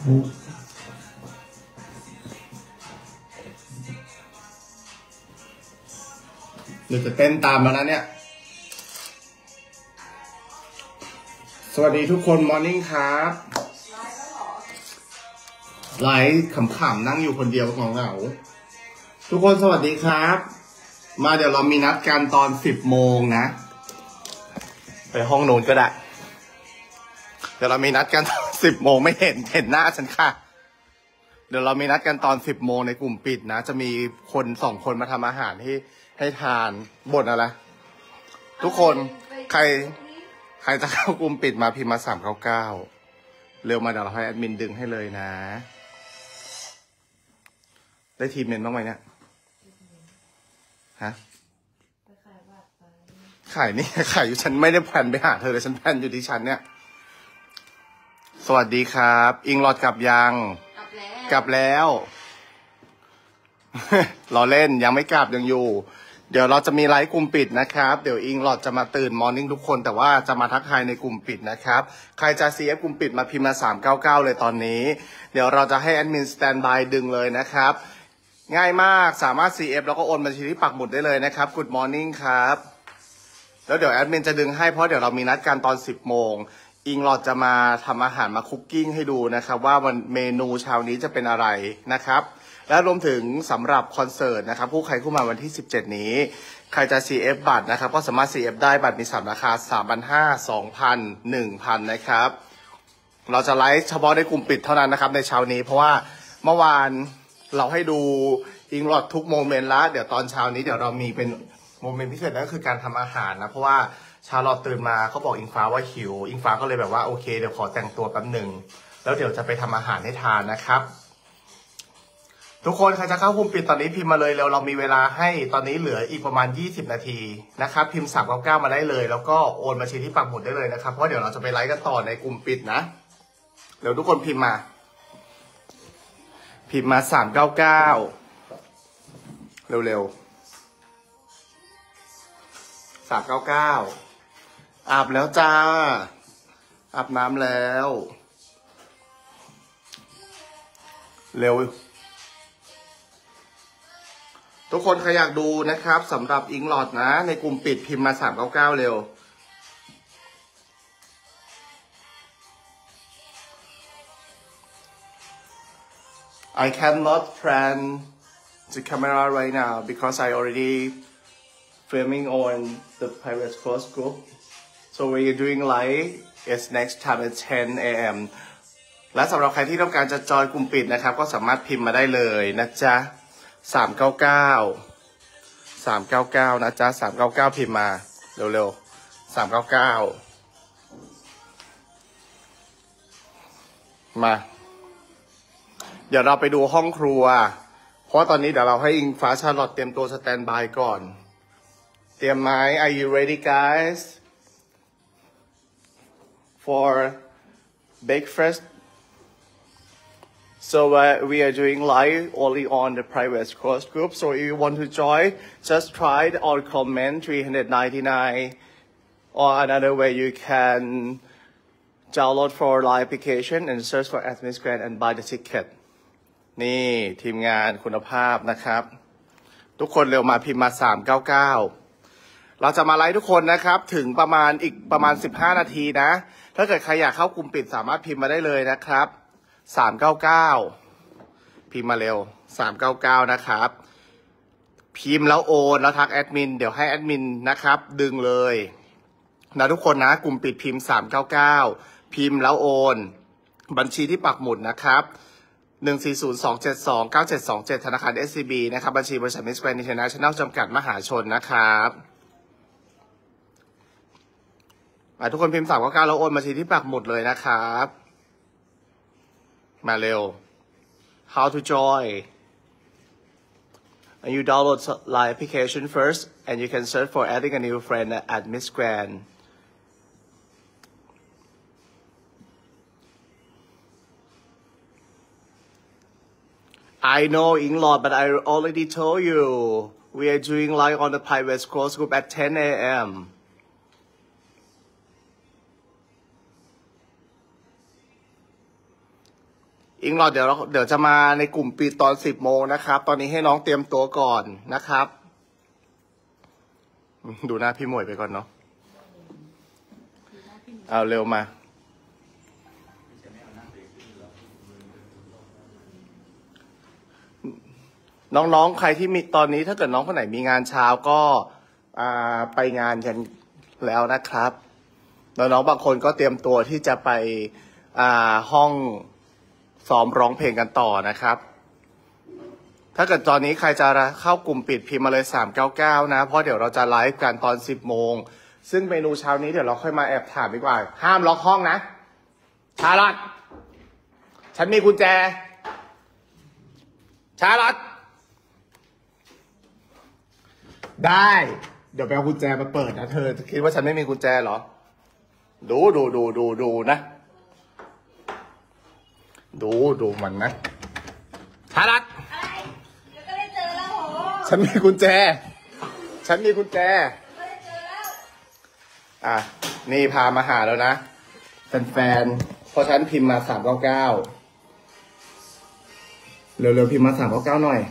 เดี๋ยวจะเต้นตามแล้วนะเนี่ยสวัสดีทุกคนมอร์นิ่งครับไลฟ์ขำๆนั่งอยู่คนเดียวเหงาๆทุกคนสวัสดีครับมาเดี๋ยวเรามีนัดกันตอน10 โมงนะไปห้องโน้นก็ได้เดี๋ยวเรามีนัดกันตอน10 โมงไม่เห็นหน้าฉันค่ะเดี๋ยวเรามีนัดกันตอน10 โมงในกลุ่มปิดนะจะมีคน2 คนมาทำอาหารให้ทานบ่นอะไรทุกคนใครจะเข้ากลุ่มปิดมาพิมพ์มา399เร็วมาเดี๋ยวเราให้แอดมินดึงให้เลยนะได้ทีมเมนบ้างไหมเนี่ยฮะขายนี่ขายอยู่ฉันไม่ได้แพลนไปหาเธอเลยฉันแพลนอยู่ที่ฉันเนี่ยสวัสดีครับอิงหลอดกลับยังกลับแล้วรอเล่นยังไม่กลับยังอยู่เดี๋ยวเราจะมีไลฟ์กลุ่มปิดนะครับเดี๋ยวอิงหลอดจะมาตื่นมอร์นิ่งทุกคนแต่ว่าจะมาทักทายในกลุ่มปิดนะครับใครจะ CF กลุ่มปิดมาพิมพ์มา399เลยตอนนี้เดี๋ยวเราจะให้แอดมินสแตนบายดึงเลยนะครับง่ายมากสามารถ CF แล้วก็โอนบัญชีที่ปักหมุดได้เลยนะครับ Good morning ครับแล้วเดี๋ยวแอดมินจะดึงให้เพราะเดี๋ยวเรามีนัดกันตอน10 โมงอิงหลอดจะมาทำอาหารมาคุกกิ้งให้ดูนะครับว่าวันเมนูเช้านี้จะเป็นอะไรนะครับและรวมถึงสำหรับคอนเสิร์ตนะครับผู้ใครเข้ามาวันที่17นี้ใครจะ CF บัตรนะครับก็สามารถ CF ได้บัตรมี3ราคา 3,500 2,000 1,000 นะครับเราจะไลฟ์เฉพาะในกลุ่มปิดเท่านั้นนะครับในเช้านี้เพราะว่าเมื่อวานเราให้ดูอิงหลอดทุกโมเมนต์แล้วเดี๋ยวตอนเช้านี้เดี๋ยวเรามีเป็นโมเมนต์พิเศษนั่นก็คือการทำอาหารนะเพราะว่าชาลอตตื่นมาเขาบอกอิงฟ้าว่าหิวอิงฟ้าก็เลยแบบว่าโอเคเดี๋ยวขอแต่งตัวแป๊บหนึ่งแล้วเดี๋ยวจะไปทำอาหารให้ทานนะครับทุกคนใครจะเข้ากลุ่มปิดตอนนี้พิมพ์มาเลยแล้วเรามีเวลาให้ตอนนี้เหลืออีกประมาณ20 นาทีนะครับพิมพ์399มาได้เลยแล้วก็โอนบัญชีที่ปักหมุดได้เลยนะครับเพราะเดี๋ยวเราจะไปไลฟ์กันต่อในกลุ่มปิดนะเดี๋ยวทุกคนพิมพ์มา399เร็วๆ399อาบแล้วจ้าอาบน้ำแล้วเร็วทุกคนใครอยากดูนะครับสำหรับอิงหลอดนะในกลุ่มปิดพิมพ์มา399เร็วI cannot plan the camera right now because I already filming on the private course group so we're doing live it's next time at 10 a.m. และสำหรับใครที่ต้องการจะจอยกลุ่มปิดนะครับก็สามารถพิมพ์มาได้เลยนะจ๊ะ399นะจ๊ะ399พิมพ์มาเร็วๆ399มาเดี๋ยวเราไปดูห้องครัวเพราะตอนนี้เดี๋ยวเราให้อิงฟ้าชาลอตเตรียมตัวสแตนบายก่อนเตรียมไหม Are you ready guys for breakfast so we are doing live only on the private course group so if you want to join just try or comment 399 or another way you can download for live application and search for Admin Square and buy the ticket นี่ทีมงานคุณภาพนะครับทุกคนเร็วมาพิมพ์มา399เราจะมาไลฟ์ทุกคนนะครับถึงประมาณ15 นาทีนะถ้าเกิดใครอยากเข้ากลุ่มปิดสามารถพิมพ์มาได้เลยนะครับ399พิมพ์มาเร็ว399นะครับพิมพ์แล้วโอนแล้วทักแอดมินเดี๋ยวให้แอดมินนะครับดึงเลยนะทุกคนนะกลุ่มปิดพิมพ์399พิมพ์แล้วโอนบัญชีที่ปักหมุดนะครับ140-272-9727ธนาคาร SCB นะครับบัญชีบริษัท Miss Grand International จำกัดมหาชนนะครับทุกคนพิมพ์399แล้วโอนบัญชีที่ปักหมุดเลยนะครับมาเร็ว How to join and you download Line application first and you can search for adding a new friend at Miss Grand I know Inglot but I already told you we are doing live on the private course group at 10 a.m. อิงหลอดเดี๋ยวจะมาในกลุ่มปิดตอน10 โมงนะครับตอนนี้ให้น้องเตรียมตัวก่อนนะครับดูหน้าพี่หมวยไปก่อนเนาะเอาเร็วมาน้องๆใครที่มีตอนนี้ถ้าเกิดน้องคนไหนมีงานเช้าก็ไปงานกันแล้วนะครับน้องๆบางคนก็เตรียมตัวที่จะไปห้องซ้อมร้องเพลงกันต่อนะครับถ้าเกิดตอนนี้ใครจะเข้ากลุ่มปิดพิมพ์มาเลย399นะเพราะเดี๋ยวเราจะไลฟ์กันตอน10 โมงซึ่งเมนูเช้านี้เดี๋ยวเราค่อยมาแอบถามดีกว่าห้ามล็อกห้องนะชาลอตฉันมีกุญแจชาลอตได้เดี๋ยวไปเอากุญแจมาเปิดนะเธอคิดว่าฉันไม่มีกุญแจเหรอดูนะดูมันนะชาลอตฉันมีกุญแจนี่พามาหาแล้วนะแฟนเพราะฉันพิมพ์มา399เร็วๆพิมพ์มา399หน่อย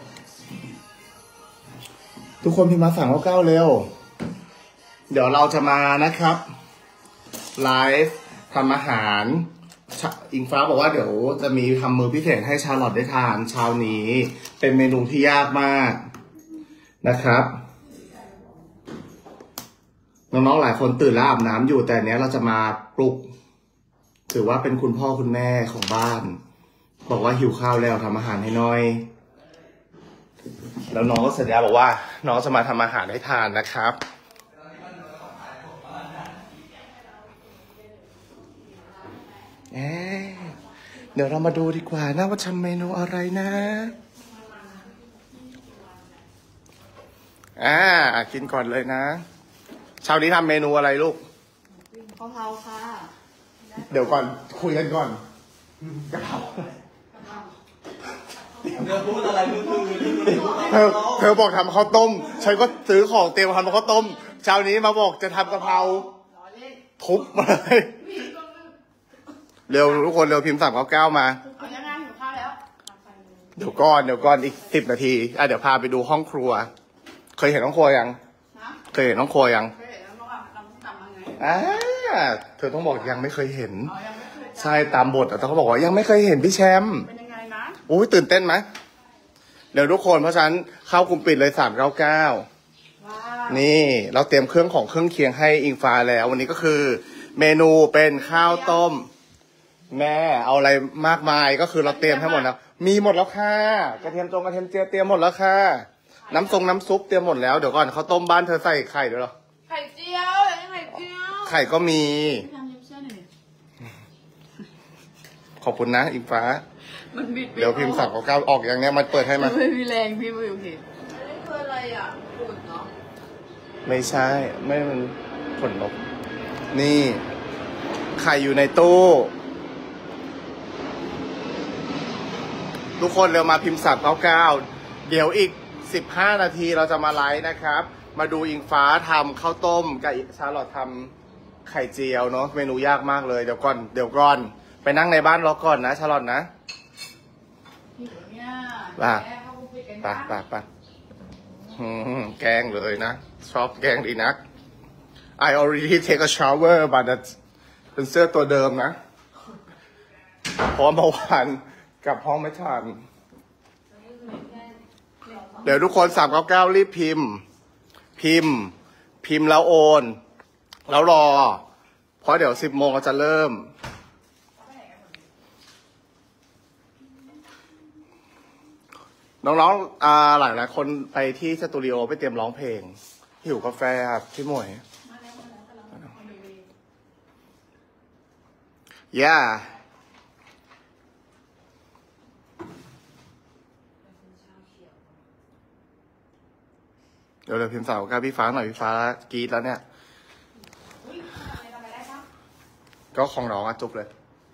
ทุกคนพิมพ์มา399เร็วเดี๋ยวเราจะมานะครับไลฟ์ทำอาหารอิงฟ้าบอกว่าเดี๋ยวจะมีทำมือพิเศษให้ชาลอตได้ทานเช้านี้เป็นเมนูที่ยากมากนะครับน้องๆหลายคนตื่นแล้วอาบน้ำอยู่แต่เนี้ยเราจะมาปลุกถือว่าเป็นคุณพ่อคุณแม่ของบ้านบอกว่าหิวข้าวแล้วทำอาหารให้หน่อยแล้วน้องก็สัญญาบอกว่าน้องจะมาทำอาหารให้ทานนะครับเดี๋ยวเรามาดูดีกว่านะว่าทำเมนูอะไรนะกินก่อนเลยนะเช้านี้ทำเมนูอะไรลูกกะเพราค่ะเดี๋ยวก่อนคุยกันก่อนกะเพราเธอพูดอะไรเธอบอกทำข้าวต้มฉันก็ซื้อของเตรียมทำข้าวต้มเช้านี้มาบอกจะทำกะเพราทุบมาเลยเร็วทุกคนเร็วพิมพ์399มาเอายังไงหิวข้าวแล้วเดี๋ยวก่อนอีก10 นาทีเดี๋ยวพาไปดูห้องครัวเคยเห็นห้องครัวยังเคยเห็นห้องครัวยังเคยเห็นแล้วว่าเราทำยังไงเธอต้องบอกยังไม่เคยเห็นใช่ตามบทแต่เขาบอกว่ายังไม่เคยเห็นพี่แชมป์เป็นยังไงนะอุ้ยตื่นเต้นไหมเดี๋ยวทุกคนเพราะฉะนั้นเข้ากลุ่มปิดเลย399นี่เราเตรียมเครื่องเคียงให้อิงฟ้าแล้ววันนี้ก็คือเมนูเป็นข้าวต้มแม่เอาอะไรมากมายก็คือเราเตรียมให้หมดแล้วมีหมดแล้วค่ะกระเทียมเจียวเตรียมหมดแล้วค่ะน้ำซุปเตรียมหมดแล้วเดี๋ยวก่อนข้าวต้มบ้านเธอใส่ไข่ด้วยหรอไข่เจียวไข่ก็มีขอบคุณนะอิงฟ้าเดี๋ยวพิมพ์399ออกอย่างเนี้ยมันเปิดให้มาไม่มีแรงพี่ไม่โอเคนี่คืออะไรฝุ่นเนาะไม่ใช่ไม่มันขนนกนี่ไข่อยู่ในตู้ทุกคนเร็วมาพิมพ์399เดี๋ยวอีก15 นาทีเราจะมาไลฟ์นะครับมาดูอิงฟ้าทำข้าวต้มกับชาลอตทำไข่เจียวเนาะเมนูยากมากเลยเดี๋ยวก่อนไปนั่งในบ้านรอก่อนนะชาลอตนะไปแกล้งเลยนะชอบแกล้งดีนัก I already take a shower but เป็นเสื้อตัวเดิมนะเพราะเมื่อวานกลับห้องไม่ทันเดี๋ยวทุกคน399รีบพิมพ์แล้วโอนแล้วรอเพราะเดี๋ยว10 โมงเราจะเริ่มน้องๆหลายคนไปที่สตูดิโอไปเตรียมร้องเพลงหิวกาแฟครับพี่หมวยเดี๋ยวพิมพ์399พี่ฟ้าหน่อยพี่ฟ้ากรี๊ดแล้วเนี่ยก็ของน้องจุ๊บเลย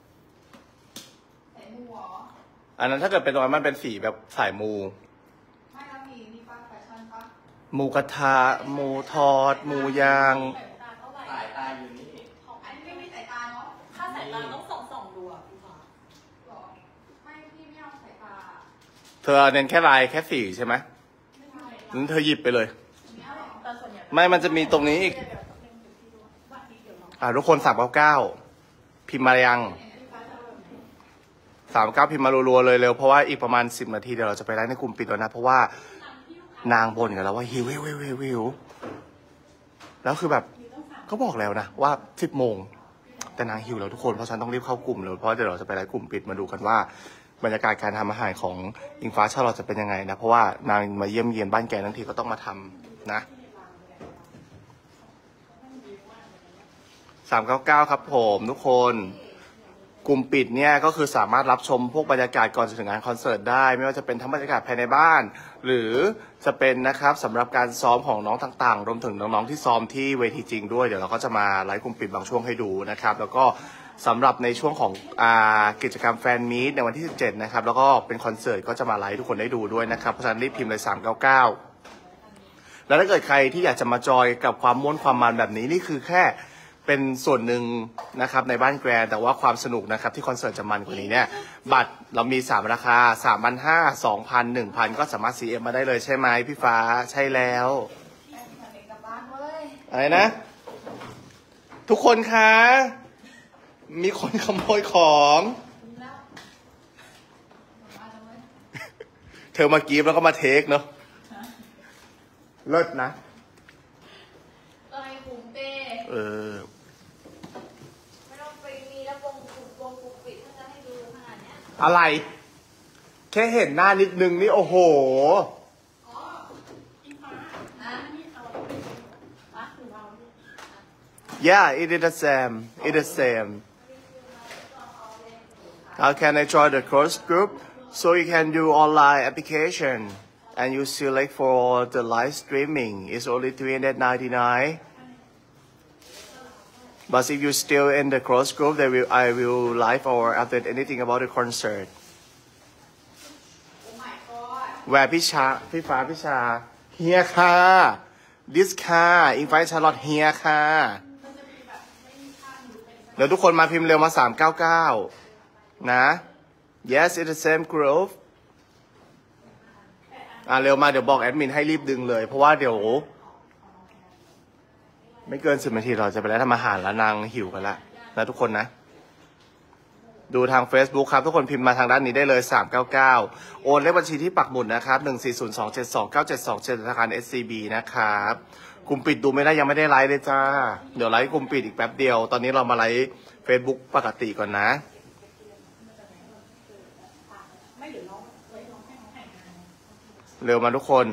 อันนั้นถ้าเกิดเป็นตรงนั้นมันเป็นสีแบบสายมูไม่แล้วมีป้าแฟชั่นปะหมูกระทะหมูทอดหมูย่างสายตาอยู่นี่อันนี้ไม่มีสายตาเนาะถ้าสายตาต้องส่องดูพี่ฟ้าอเน้นแค่ลายแค่สีใช่ไหมนั้นเธอหยิบไปเลย ไม่มันจะมีตรงนี้อีกทุกคน399พิมพ์มายัง39พิมพ์มารัวๆเลยเร็วเพราะว่าอีกประมาณ10 นาทีเดี๋ยวเราจะไปไลฟ์ในกลุ่มปิดแล้วนะเพราะว่านางบ่นกันแล้วว่าหิวแล้วคือแบบก็บอกแล้วนะว่า10 โมงแต่นางหิวแล้วทุกคนเพราะฉันต้องรีบเข้ากลุ่มเลยเพราะเดี๋ยวเราจะไปไลฟ์กลุ่มปิดมาดูกันว่าบรรยากาศการทำอาหารของอิงฟ้าชาลอตจะเป็นยังไงนะเพราะว่านางมาเยี่ยมเยียนบ้านแกทั้งทีก็ต้องมาทำนะ399ครับผมทุกคนกลุ่มปิดเนี่ยก็คือสามารถรับชมพวกบรรยากาศก่อนจะถึงงานคอนเสิร์ตได้ไม่ว่าจะเป็นทั้งบรรยากาศภายในบ้านหรือจะเป็นนะครับสำหรับการซ้อมของน้องต่างๆรวมถึงน้องๆที่ซ้อมที่เวทีจริงด้วยเดี๋ยวเราก็จะมาไลฟ์กลุ่มปิดบางช่วงให้ดูนะครับแล้วก็สำหรับในช่วงของกิจกรรมแฟนมีตในวันที่17นะครับแล้วก็เป็นคอนเสิร์ตก็จะมาไลฟ์ทุกคนได้ดูด้วยนะครับเพราะฉะนั้นรีบพิมพ์เลย399แล้วถ้าเกิดใครที่อยากจะมาจอยกับความม่วนความมันแบบนี้นี่คือแค่เป็นส่วนหนึ่งนะครับในบ้านแกรนแต่ว่าความสนุกนะครับที่คอนเสิร์ตจะมันกว่านี้เนี่ยบัตรเรามี3 ราคา 3,500 2,000 1,000 ก็สามารถ CM มาได้เลยใช่ไหมพี่ฟ้าใช่แล้วอะไรนะทุกคนคะมีคนขโมยของเธอมากีฟแล้วก็มาเทคเนาะเลิศนะเออไม่ต้องไปมีแล้ววงปิดถ้าจะให้ดูขนาดเนี้ยอะไรแค่เห็นหน้านิดนึงนี่โอ้โหYeah, it is the same. It is the same. How can I join the course group? So you can do online application and you select for the live streaming. It's only $399. But if you still in the cross group, then I will live or update anything about the concert. Where พี่ฟ้าพี่ชา Here ค่ะ This ค่ะ Invite Charlotte Here ค่ะเดี๋ยวทุกคนมาพิมพ์เร็วมา399นะ Yes it's the same group เร็วมาเดี๋ยวบอกแอดมินให้รีบดึงเลยเพราะว่าเดี๋ยวไม่เกิน10 นาทีเราจะไปแล้วทำอาหารแล้วนางหิวกันละนะทุกคนนะดูทาง Facebook ครับทุกคนพิมพ์มาทางด้านนี้ได้เลย399โอนเลขบัญชีที่ปักหมุดนะครับ140272972ธนาคาร SCB นะครับกลุ่มปิดดูไม่ได้ยังไม่ได้ไลฟ์เลยจ้าเดี๋ยวไลฟ์กลุ่มปิดอีกแป๊บเดียวตอนนี้เรามาไลฟ์ Facebook ปกติก่อนนะเร็วมาทุกคน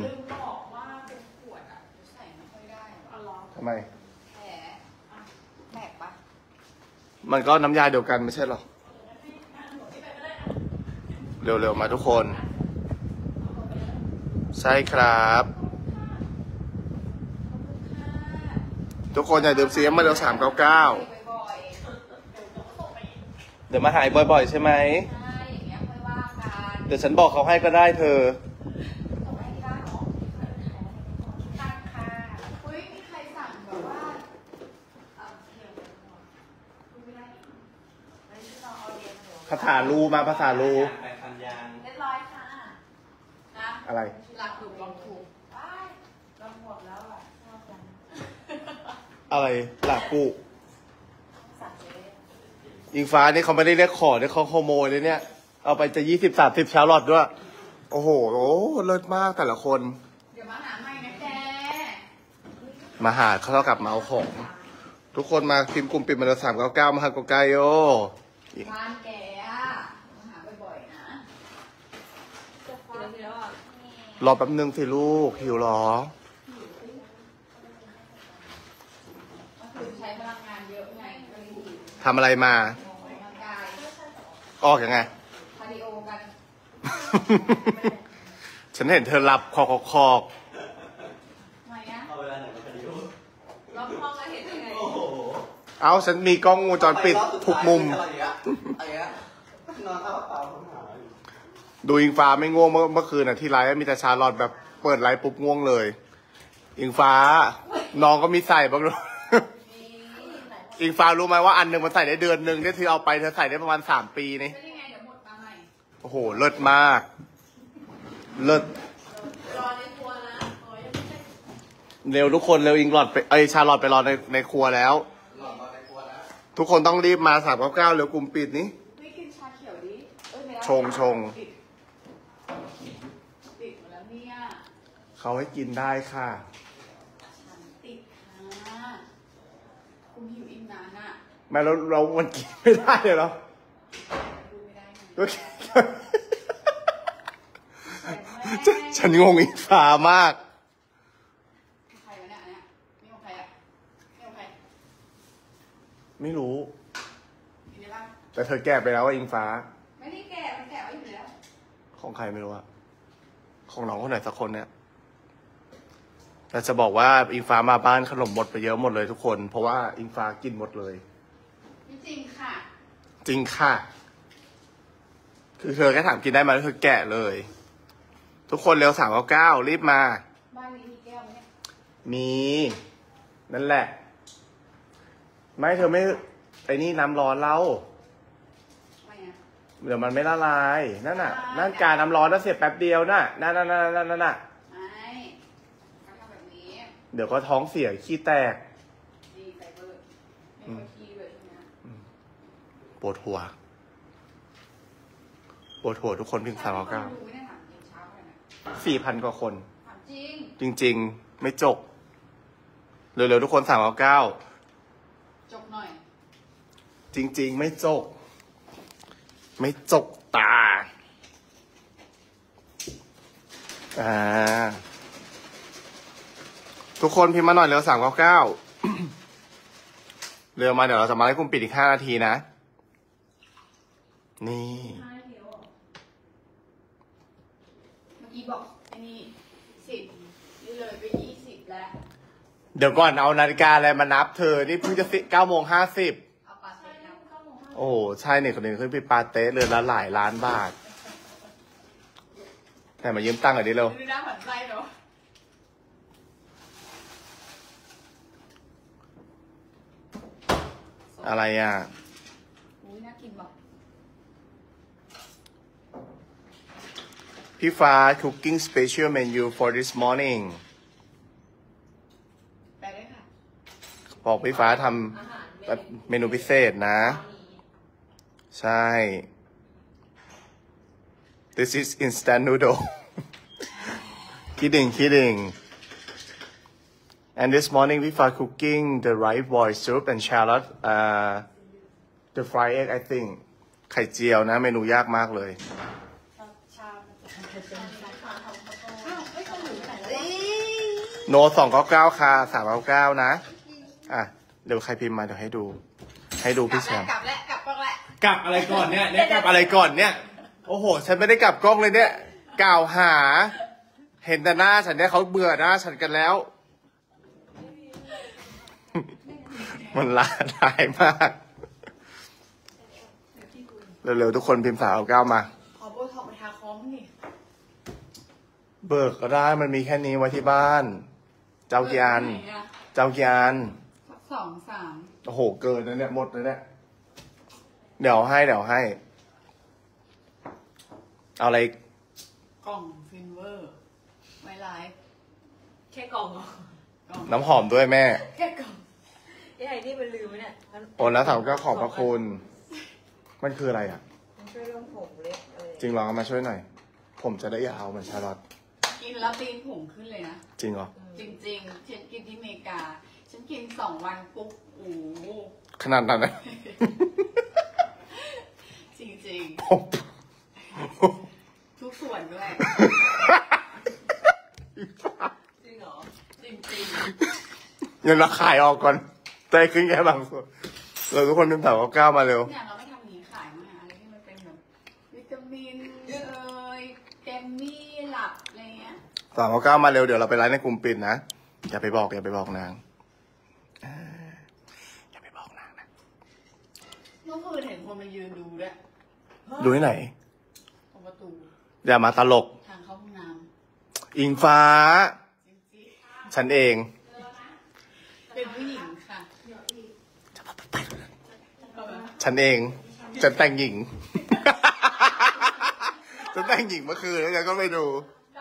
ทำไมมันก็น้ำยาเดียวกันไม่ใช่หรอเร็วๆมาทุกคนใช่ครับทุกคนอย่าดื่มเสียงมาเร็ว399เดี๋ยวมาหายบ่อยๆใช่ไหมเดี๋ยวฉันบอกเขาให้ก็ได้เธอภาษาลูมาภาษาลูเรียบร้อยค่ะนะอะไรหลักถูกลองถูกลองหมดแล้วอ่ะอะไรหลักกูอิงฟ้านี่เขาไม่ได้เรียกขอเนี่ยเขาขโมยเลยเนี่ยเอาไปจะ20-30ชาร์ลอตด้วยโอ้โหเลิศมากแต่ละคนเดี๋ยวมาหาใหม่นะแกมาหาเขาเท่ากับมาเอาของทุกคนมาพิมพ์กลุ่มปิดมาเลย399มาหาโกไกโยบ้านแกอ่ะมาหาบ่อยๆนะรอแป๊บนึงสิลูกหิวหรอใช้พลังงานเยอะไงทำอะไรมาออกยังไงคาร์ดิโอกันฉันเห็นเธอหลับคอกทำไมอ่ะเอาเวลาไหนมาคาร์ดิโอรอบห้องแล้วเห็นยังไงเอาฉันมีกล้องวงจรปิดทุกมุมดูอิงฟ้าไม่ง่วงเมื่อคืนที่ไลฟ์มีแต่ชาลอตแบบเปิดไลฟ์ปุ๊บง่วงเลยอิงฟ้าน้องก็มีใส่บ้างด้วยอิงฟ้ารู้ไหมว่าอันหนึ่งมันใส่ได้เดือนหนึ่งที่เธอเอาไปเธอใส่ได้ประมาณ3 ปีนี่โอ้โหเลิศมากเลิศรอในครัวนะอ๋อยังไม่ได้เร็วทุกคนเร็วอิงหลอดไปชาลอตไปรอในครัวแล้วหลอดมาในครัวแล้วทุกคนต้องรีบมา399เร็วกลุ่มปิดนี้ไม่กินชาเขียวดิเอ้ยไม่ได้ชงติดหมดแล้วเนี่ยเขาให้กินได้ค่ะฉันติดค่ะคุณหิวอีกนานอ่ะแม่เรามันกินไม่ได้เลยเหรอดูไม่ได้ไงก็ฉันงงอิงฟ้ามากใครวะเนี่ยอันเนี้ยนี่ของใครอ่ะนี่ของใครไม่รู้กินได้ป่ะแต่เธอแก้ไปแล้วว่าอิงฟ้าไม่ได้แกะมันแกะไว้อยู่แล้วของใครไม่รู้อะของน้องคนไหนสักคนเนี่ยแต่จะบอกว่าอิงฟ้ามาบ้านขนมหมดไปเยอะหมดเลยทุกคน เพราะว่าอิงฟ้ากินหมดเลยไม่จริงค่ะจริงค่ะ คือเธอแค่ถามกินได้ไหมแล้วเธอแกะเลย ทุกคนเร็ว399รีบมาบ้านนี้มีแก้วไหมเนี่ยมี นั่นแหละ ไม่เธอไม่ไอ้นี่น้ำร้อนเราไม่อะเดี๋ยวมันไม่ละลาย นั่นน่ะ นั่นการน้ำร้อนน่ะเสร็จแป๊บเดียวน่ะนั่นน่ะไม่เขาทำแบบนี้เดี๋ยวก็ท้องเสียขี้แตกดีไฟเบอร์ไม่ค่อยขี้เลยใช่ไหมปวดหัวทุกคนพิมพ์399 ดูไม่ได้ถามจริงเช้าเท่าไหร่นะ 4,000 กว่าคนถามจริงจริงๆ ไม่จบ เร็วๆทุกคน399 จบหน่อยจริงๆ ไม่จก ไม่จกตา ทุกคนพิมพ์มาหน่อยเร็ว399 เร็วมาเดี๋ยวเราจะมาให้คุณปิดอีก5 นาทีนะ นี่เมื่อกี้บอกไอ้นี่10นี่เลยไป20แล้วเดี๋ยวก่อนเอานาฬิกาอะไรมานับเธอ นี่เพิ่งจะ9:50 เอาปลาเสร็จแล้วโอ้โหใช่เนี่ยคนหนึ่งขึ้นไปปาเต้เรือนละหลายล้านบาท แต่มายืมตังค์หน่อยดิเร็วดูหน้าหันไส้เนาะอะไรอ่ะอุ้ยน่ากินบอกพี่ฟ้า cooking special menu for this morning ไปเลยค่ะบอกพี่ฟ้าทำเมนูพิเศษนะ ใช่ this is instant noodle kidding and this morning พี่ฟ้า cooking the rice boil soup and shallot the fried egg I think ไข่เจียวนะ เมนูยากมากเลย โน299ค่ะ399นะ อ่ะ เดี๋ยวใครพิมพ์มาเดี๋ยวให้ดูพี่แชมป์กลับแล้วกลับกล้องแล้วกลับอะไรก่อนเนี่ยกลับอะไรก่อนเนี่ย โอ้โห ฉันไม่ได้กลับกล้องเลยเนี่ย กล่าวหา เห็นแต่หน้าฉันเนี่ยเขาเบื่อหน้าฉันกันแล้ว มันลายมาก เร็วๆทุกคนพิมพ์399มาขอโบท็อกไปทาคอมนี่เบิกก็ได้มันมีแค่นี้ไว้ที่บ้าน เจ้ากี่อันเจ้ากี่อันสัก2 3 โอ้โห เกินนะเนี่ยหมดเลยเนี่ย เดี๋ยวให้ เอาอะไรกล่องฟินเวอร์ไว้ไลฟ์แค่กล่องเหรอกล่องน้ำหอมด้วยแม่แค่กล่องไอ้นี่มันลืมไหมเนี่ยโอนแล้วถามก็ขอบพระคุณ มันคืออะไรอ่ะมันช่วยเรื่องผมเล็บอะไรจริงเหรอเอามาช่วยหน่อย ผมจะได้ยาวเหมือนชาลอตกินแล้วตีนผงขึ้นเลยนะจริงเหรอจริงๆ ฉันกินที่อเมริกา ฉันกิน2 วันปุ๊บโอ้โหขนาดนั้นนะจริงผมๆ ทุกส่วนด้วยจริงเหรอจริงเงินเราขายออกก่อนใจขึ้นแค่บางส่วนเราทุกคนเป็น399มาเร็วๆเนี่ยเราไม่ทำอย่างนี้ขายมาอะไรที่มันเป็นแบบวิตามินแกมมี่หลับอะไรเงี้ย 399มาเร็วเดี๋ยวเราไปไลฟ์ในกลุ่มปิดนะ อย่าไปบอกนางอย่าไปบอกนางนะเมื่อคืนเห็นคนมายืนดูด้วยดูที่ไหนตรงประตูอย่ามาตลกทางเข้าห้องน้อิงฟ้าำจริงๆฉันเองเป็นผู้หญิงค่ะฉันเอง ฉันแต่งหญิง ฉันแต่งหญิงเมื่อคืนแล้วฉันก็ไปดูเ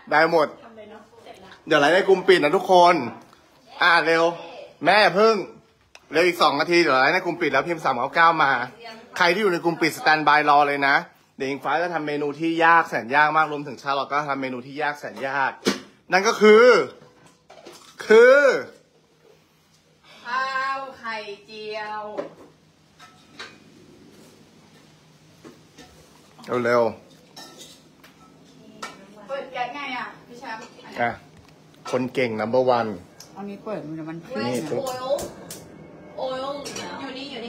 ได้หมดทำเลยเนาะเสร็จละเดี๋ยวไลฟ์ในกลุ่มปิดนะทุกคน เร็ว แม่เพิ่ง เร็วอีก2 นาทีเดี๋ยวไลฟ์ในกลุ่มปิดแล้วพิมพ์399มา ใครที่อยู่ในกลุ่มปิดสแตนบายรอเลยนะ เดี๋ยวอิงฟ้าจะทำเมนูที่ยากแสนยากมากรวมถึงชาลอตก็ทำเมนูที่ยากแสนยาก นั่นก็คือข้าวไข่เจียวเร็วเปิดแก๊สไงอ่ะพี่แชมป์คนเก่ง number one อันนี้เปิดมันจะมันนี่ปุ๊บโอยล์อยู่นี่อยู่นี่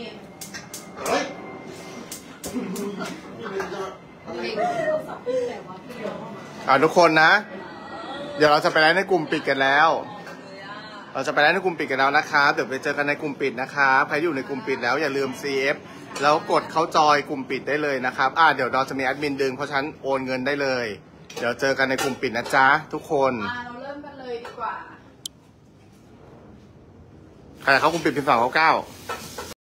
ทุกคนนะ เดี๋ยวเราจะไปไลฟ์ในกลุ่มปิดกันแล้ว เราจะไปไลฟ์ในกลุ่มปิดกันแล้วนะครับ เดี๋ยวไปเจอกันในกลุ่มปิดนะครับใครที่อยู่ในกลุ่มปิดแล้วอย่าลืม CF แล้วกดเข้าจอยกลุ่มปิดได้เลยนะครับเดี๋ยวเราจะมีแอดมินดึงเพราะฉะนั้นโอนเงินได้เลย เดี๋ยวเจอกันในกลุ่มปิดนะจ๊ะทุกคนเราเริ่มกันเลยดีกว่าใครเข้ากลุ่มปิดพิมพ์299